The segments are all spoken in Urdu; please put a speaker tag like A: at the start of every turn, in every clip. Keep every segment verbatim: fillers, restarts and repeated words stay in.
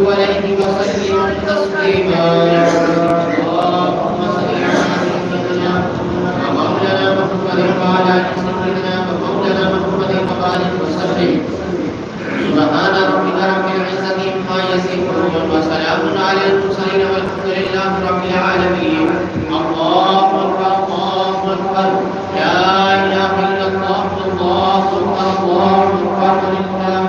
A: عليه وسلم تسليما اللهم صل على سيدنا ومولانا محمد وعلى آل سيدنا ومولانا محمد وبارك وسلم سبحان ربك رب العزة عما يصفون وسلام على المرسلين والحمد لله رب العالمين. الله أكبر الله أكبر لا إله إلا الله الله أكبر الله أكبر لله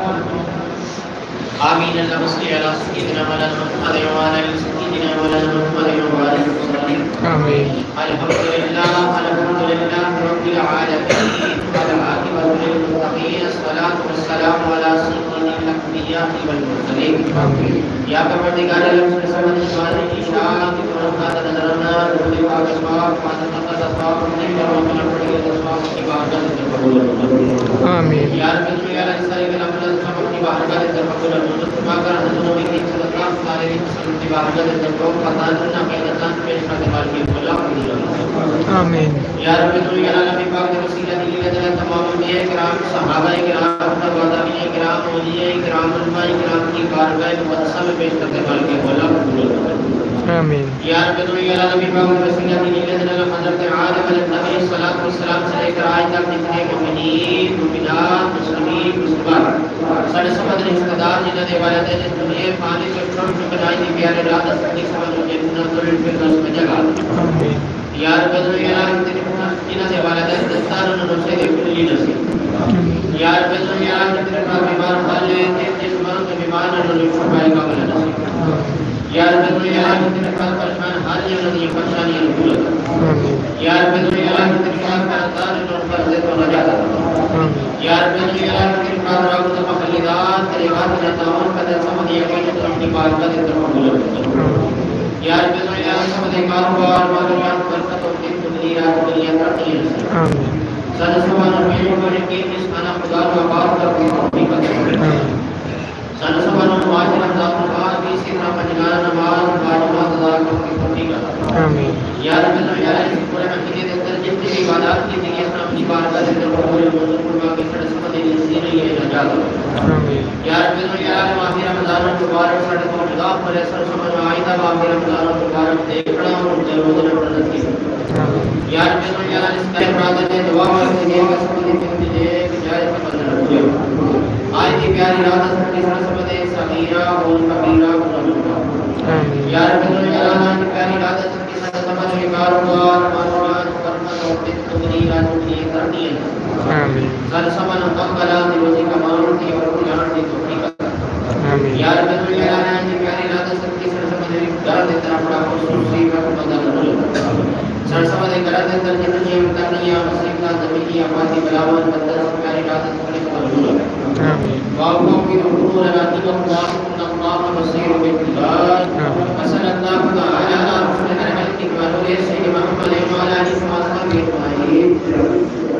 A: آمين. اللهم صل على سيدنا مولانا محمد وعلى آل سيدنا مولانا محمد وبارك وسلم آمين. الحمد لله الحمد لله رب العالمين والعاقبة للمتقين الصلاة والسلام على سيد الأنبياء والمرسلين آمين. یا پروردگار عالم سے سمجھ سوال کی شان کی برکات نظرنا رب پاک اسماء پاک تقدس اسماء نے کرو اپنا پڑھے اسماء کی عبادت سے قبول فرمائے آمین. یا رب تو یا سارے کے نام سب کی بارگاہ سے قبول فرمائے. تمہارا کر ہموں میں کی صدقہ سارے مسلمان کی بارگاہ سے قبول فرمائے. نہ کہ نتان پیش کرنے والے کی اللہ قبول آمین. یا رب تو یا نبی پاک کے وسیلہ دی گئے تمام انبیاء کرام صحابہ کرام تابعین کرام اولیاء کرام علماء کرام کی بارگاہ مقدسہ میں پیش کرتے والے کے مولا قبول فرمائے آمین. یا رب تو یا نبی پاک کے وسیلہ دی گئے حضرت آدم علیہ النبی صلی اللہ علیہ وسلم سے لے کر آج تک جتنے مومنین مومنات مسلمین مسلمان سارے سمجھ رشتہ دار جنہوں نے والد ہے جس دنیا فانی کو چھوڑ کر بنائی دی پیارے رات اصلی سمجھ مجھے جنت الفردوس میں جگہ آمین. یا رب تو یا نبی جنہوں نے والد ہے دستار نصیب کلی نصیب. یا رب تو یا نبی بیمار حال ہے جس مرض بیمار نہ شفا کا بنا نصیب. یا رب تو یا نبی پریشان حال ہے نہ پریشانی دور کر. یا رب تو یا نبی کا دار نور پر سے تو نجات عطا. یا رب تو یا نبی کا راغب مخلدات تیرے بات کا تعاون کا سمجھ یقین تو اپنی بارگاہ سے قبول فرما. یا رب تو یا سمجھ کاروبار مالات برکت اور دنیا دنیا ترقی آمین. سن سبحان میں بڑے کے اس کھانا خدا کا بات کر کے توفیق عطا. سن سبحان واجب رمضان بعد بھی سینا پنجگان نماز واجب ادا کر کے توفیق عطا آمین. یا رب تو یا پورے مہینے کے اندر جتنی بھی عبادات کی تھی اس اپنی بارگاہ سے قبول فرما کے سر سمجھ نہیں ہے نجات آمین. یا رب تو یا ماہ رمضان مبارک ساڑھے کو جدا پر سر سمجھ آئندہ ماہ رمضان مبارک دیکھنا اور روزہ رکھنا نصیب آمین. یا رب تو یا اس کا ارادہ ہے دعا میں یہ کا سمجھ میں دے کہ جائے پتہ رکھو آئی کی پیاری رات کی سر سمجھ صغیرہ اور کبیرہ آمین. یا رب تو یا کی پیاری رات کی سر سمجھ کاروبار معاملات برکت اور دنیا دنیا ترقی آمین. سر سمجھ مقبلہ روزی کماؤں کی اور جان دی توفیق آمین. یا رب تو یا کی پیاری رات کی سر سمجھ درد طرف بڑا خصوصی کا بدل سر سمجھ کرا دے در جتنی امتنیا مصیبت زمینی آبادی بلاوان بدر پیاری رات کی قبول آمین. باقوں کی امور راتب اللہ اللہ بصیر بالعباد وصلی اللہ تعالی علی رسول اللہ کی سید محمد وعلی آلہ وصحبہ اجمعین.